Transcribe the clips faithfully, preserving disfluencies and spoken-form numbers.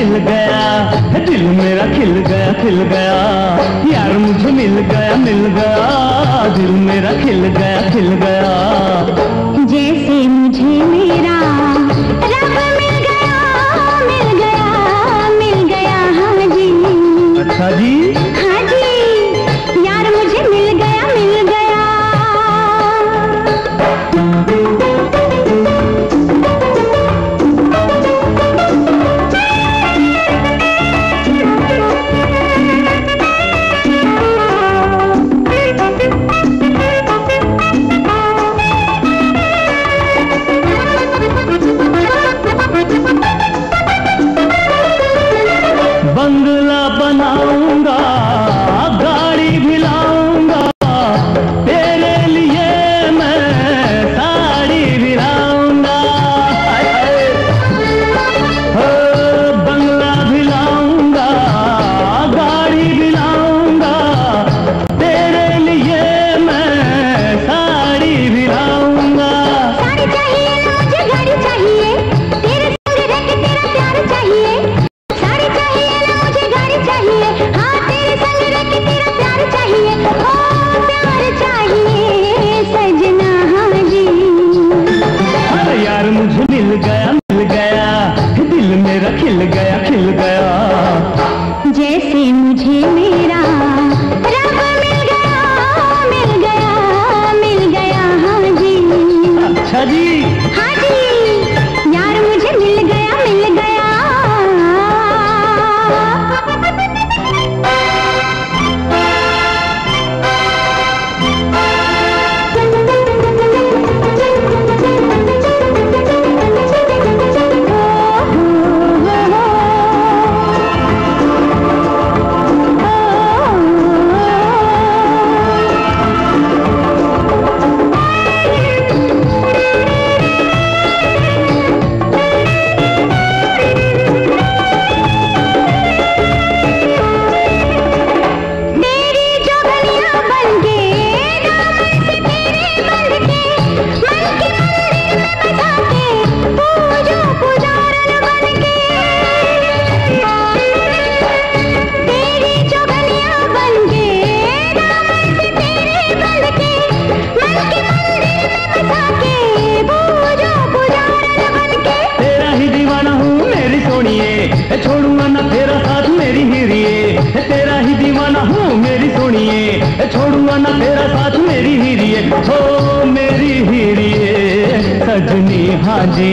मिल गया, दिल मेरा खिल गया खिल गया। यार मुझे मिल गया मिल गया, दिल मेरा खिल गया खिल गया। जैसे मुझे मेरा रब मिल गया मिल गया मिल गया। हाँ जी। अच्छा जी। हाँ जी, यार मुझे मिल गया मिल गया। बंगला बनाऊंगा, गाड़ी भी लाऊंगा, तेरे लिए मैं साड़ी भी लाऊंगा। बंगला भी लाऊंगा, गाड़ी भी लाऊंगा, तेरे लिए मैं साड़ी भी लाऊंगा। साड़ी चाहिए ना मुझे गाड़ी चाहिए, तेरे संग रह के तेरा प्यार चाहिए। साड़ी चाहिए ना मुझे गाड़ी चाहिए, हाँ तेरे संग रह के तेरा प्यार चाहिए। ओ प्यार चाहिए सजना। हाँ जी। अरे यार मुझे मिल गया मिल गया, दिल मेरा खिल गया खिल गया। जैसे मुझे मेरा रब मिल गया मिल गया मिल गया। हाँ जी। अच्छा जी। हाँ जी, यार मुझे मिल गया मिल गया। छोड़ूंगा ना तेरा साथ मेरी हीरिए, तेरा ही दीवाना हूँ मेरी सोनिए। छोड़ूंगा ना तेरा साथ मेरी हीरिए, हो मेरी हीरिए सजनी। हाँ जी।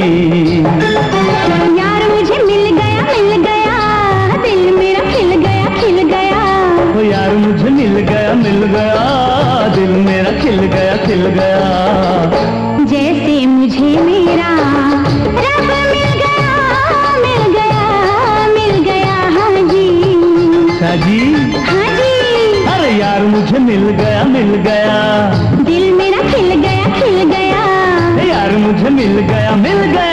यार मुझे मिल गया मिल गया, दिल मेरा खिल गया खिल गया। हो यार मुझे मिल गया मिल गया, दिल मेरा खिल गया खिल गया। जैसे मुझे मेरा रब मिल गया मिल गया मिल गया। हाँ जी। अच्छा जी। हाँ जी। अरे यार मुझे मिल गया मिल गया, दिल मेरा खिल गया खिल गया। यार मुझे मिल गया मिल गया।